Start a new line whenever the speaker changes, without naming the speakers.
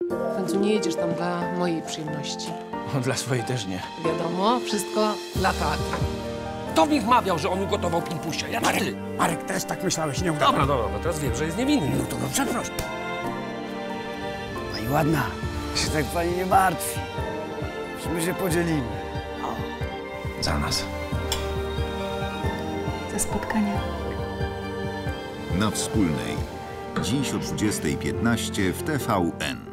W końcu nie jedziesz tam dla mojej przyjemności.
Dla swojej też nie.
Wiadomo, wszystko dla teatru.
Kto mi wmawiał, że on ugotował pimpusia? Ja czy ty?
Marek, też tak myślałeś, nie udawaj.
Dobra, no teraz wiem, że jest niewinny.
No to go przeproś.
Pani ładna, się tak pani nie martwi. My się podzielimy.
Za nas.
Te spotkania.
Na Wspólnej. Dziś o 20:15 w TVN.